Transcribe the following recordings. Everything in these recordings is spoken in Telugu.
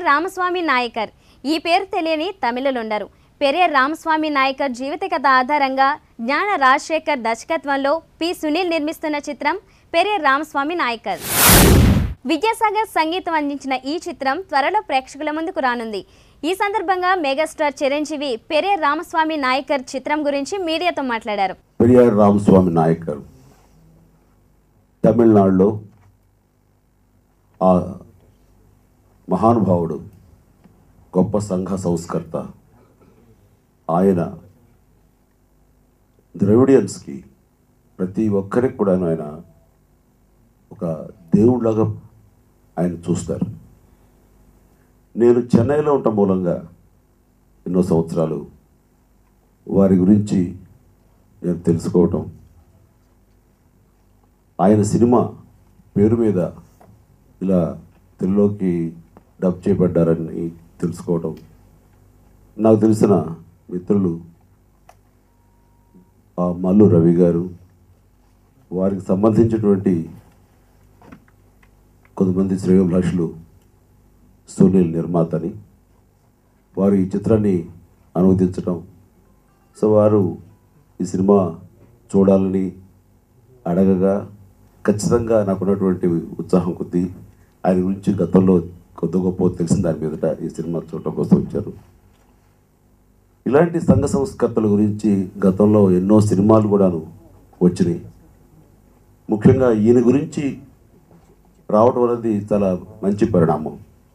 రామస్వామి నాయకర్ ఈ పేరు తెలియని తమిళులుండరు. పెరియర్ రామస్వామి నాయకర్ జీవిత కథ ఆధారంగా జ్ఞాన రాజశేఖర్ దర్శకత్వంలో పి సునీల్ నిర్మిస్తున్న చిత్రం పెరియర్ రామస్వామి నాయకర్. విద్యాసాగర్ సంగీతం అందించిన ఈ చిత్రం త్వరలో ప్రేక్షకుల ముందుకు రానుంది. ఈ సందర్భంగా మెగాస్టార్ చిరంజీవి పెరియర్ రామస్వామి నాయకర్ చిత్రం గురించి మీడియాతో మాట్లాడారు. పెరియర్ రామస్వామి నాయకర్ తమిళనాడులో ఆ మహానుభావుడు, గొప్ప సంఘ సంస్కర్త. ఆయన ద్రవిడియన్స్కి ప్రతి ఒక్కరికి కూడా ఆయన ఒక దేవుళ్ళగా ఆయన చూస్తారు. నేను చెన్నైలో ఉండటం మూలంగా ఎన్నో సంవత్సరాలు వారి గురించి నేను తెలుసుకోవటం, ఆయన సినిమా పేరు మీద ఇలా తెలుగులోకి డబ్ చేయబడ్డారని తెలుసుకోవటం, నాకు తెలిసిన మిత్రులు మల్లు రవి గారు, వారికి సంబంధించినటువంటి కొంతమంది శ్రేయోభిలాషులు, సునీల్ నిర్మాతని, వారు ఈ చిత్రాన్ని అనువదించటం, సో వారు ఈ సినిమా చూడాలని అడగగా ఖచ్చితంగా నాకున్నటువంటి ఉత్సాహం కొద్దీ ఆయన గురించి గతంలో కొద్ది గొప్ప తెలిసిన దాని మీదట ఈ సినిమా చూడటం కోసం వచ్చారు. ఇలాంటి సంఘ సంస్కర్తల గురించి గతంలో ఎన్నో సినిమాలు కూడాను వచ్చినాయి. ముఖ్యంగా ఈయన గురించి రావటం అనేది చాలా మంచి పరిణామం.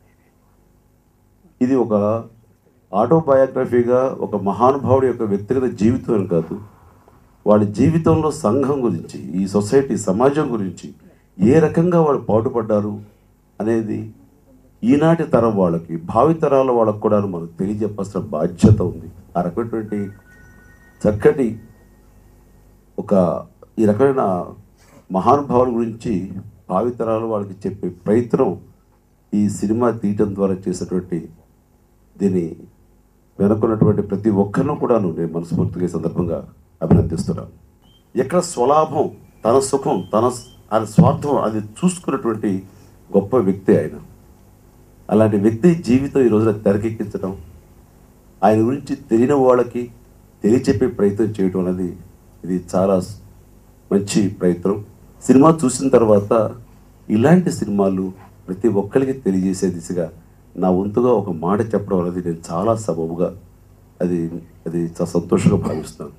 ఇది ఒక ఆటోబయోగ్రఫీగా ఒక మహానుభావుడి యొక్క వ్యక్తిగత జీవితం కాదు, వాళ్ళ జీవితంలో సంఘం గురించి, ఈ సొసైటీ సమాజం గురించి ఏ రకంగా వాళ్ళు పాటుపడ్డారు అనేది ఈనాటి తరం వాళ్ళకి, భావితరాల వాళ్ళకు కూడా మనకు తెలియజెప్పాల్సిన బాధ్యత ఉంది. ఆ రకమైనటువంటి చక్కటి ఈ రకమైన మహానుభావుల గురించి భావితరాల వాళ్ళకి చెప్పే ప్రయత్నం ఈ సినిమా తీయటం ద్వారా చేసినటువంటి దీన్ని వెనుకున్నటువంటి ప్రతి ఒక్కరిని కూడాను నేను మనస్ఫూర్తిగా ఈ సందర్భంగా అభినందిస్తున్నాను. ఎక్కడ స్వలాభం, తన సుఖం, ఆయన స్వార్థం అది చూసుకున్నటువంటి గొప్ప వ్యక్తి ఆయన. అలాంటి వ్యక్తి జీవితం ఈ రోజున తెరకెక్కించడం, ఆయన గురించి తెలియని వాళ్ళకి తెలియచెప్పే ప్రయత్నం చేయడం అనేది ఇది చాలా మంచి ప్రయత్నం. సినిమా చూసిన తర్వాత ఇలాంటి సినిమాలు ప్రతి ఒక్కరికి తెలియజేసే దిశగా నా వంతుగా ఒక మాట చెప్పడం అనేది నేను చాలా సబబుగా అది చాలా సంతోషంగా భావిస్తున్నాను.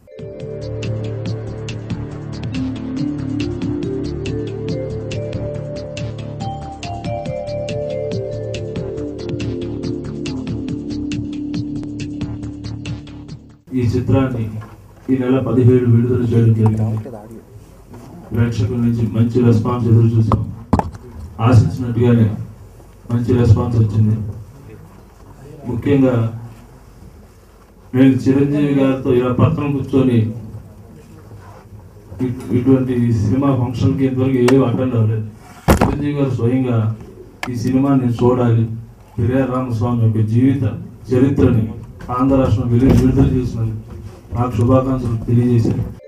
ఈ చిత్రాన్ని ఈ నెల 17 విడుదల చేయడం జరిగింది. ప్రేక్షకుల నుంచి మంచి రెస్పాన్స్ ఎదురు చూసాం. ఆశించినట్టుగానే మంచి రెస్పాన్స్ వచ్చింది. ముఖ్యంగా నేను చిరంజీవి గారితో ఇలా పక్కన కూర్చొని ఇటువంటి సినిమా ఫంక్షన్కి ఇంతవరకు ఏమీ అటెండ్ అవ్వలేదు. చిరంజీవి గారు స్వయంగా ఈ సినిమా నేను చూడాలి, పెరియర్ రామస్వామి యొక్క జీవిత చరిత్రని ఆంధ్ర రాష్ట్రం విడుదల చేసినందుకు నాకు శుభాకాంక్షలు తెలియజేశారు.